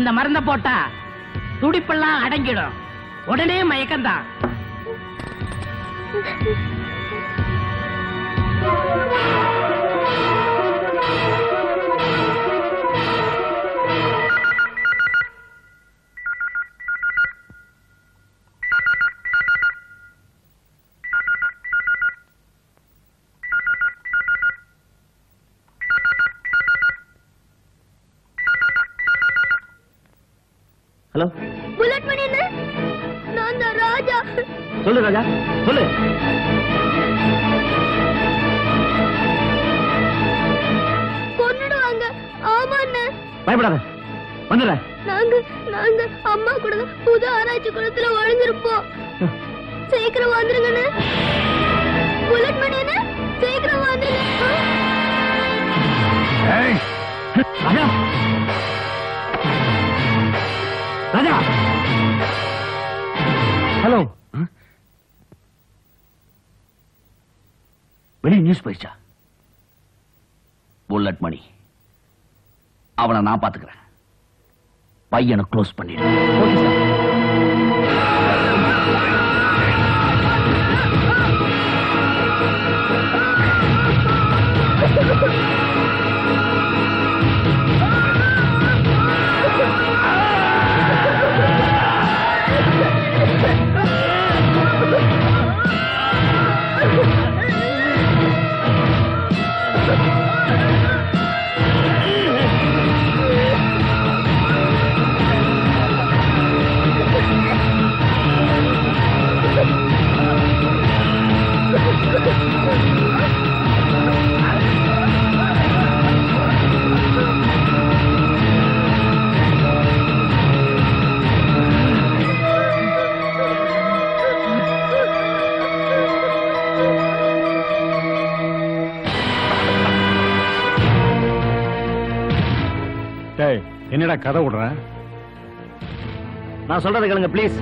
இந்த மருந்த போட்டா துடிப்பெல்லாம் அடங்கிடும். உடனே மயக்கம்தான். ஹலோ, புல்லட் மணி என்ன? நான் தான் ராஜா. சொல்லு ராஜா, சொல்லு. கொன்னுடுவாங்க. ஆமா அண்ணே. பயப்படாத, வந்துடுற. நாங்க அம்மா கூட புது ஆராய்ச்சி குளத்துல ஒழிஞ்சிருப்போம். சீக்கிரம் வந்துருங்கண்ணே. புல்லட் மணி என்ன? சீக்கிரம் வந்துருங்க. ராஜா, ராஜா. ஹலோ, வெளியே நியூஸ் போயிடுச்சா? புல்லட் மணி, அவனை நான் பாத்துக்கிறேன். பையனை க்ளோஸ் பண்ணிடு. Okay sir. என்னடா கதை விடுற? நான் சொல்றதை கேளுங்க ப்ளீஸ்.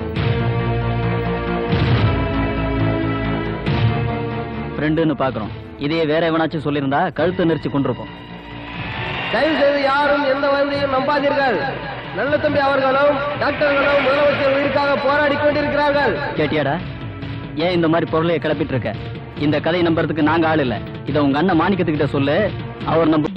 ஃப்ரெண்டுன்னு பாக்குறோம். இதே வேற எவனாச்சும் சொல்லியிருந்தா கழுத்தை நெரிச்சு கொண்டிருப்போம். தயவு செய்து யாரும் எந்த வந்தியும் நம்பாதீர்கள். நல்ல தம்பி அவர்களும் டாக்டர்களும் முதலமைச்சர் உயிருக்காக போராடி கொண்டிருக்கிறார்கள். கேட்டியாடா? ஏன் இந்த மாதிரி பொருளையை கிளப்பிட்டு இருக்க? இந்த கதையை நம்புறதுக்கு நாங்க ஆள் இல்ல. இதை உங்க அண்ணன் மாணிக்கத்துக்கிட்ட சொல்லு, அவர் நம்ப.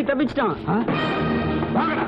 தப்பிச்சிட்டான். வாங்கடா.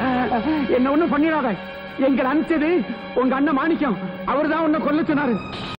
என்ன ஒண்ணும் பண்ணிடாத. எங்களை அனுப்பிச்சது உங்க அண்ணன் மாணிக்கம். அவர்தான் உன்னை கொல்ல சொன்னாரு.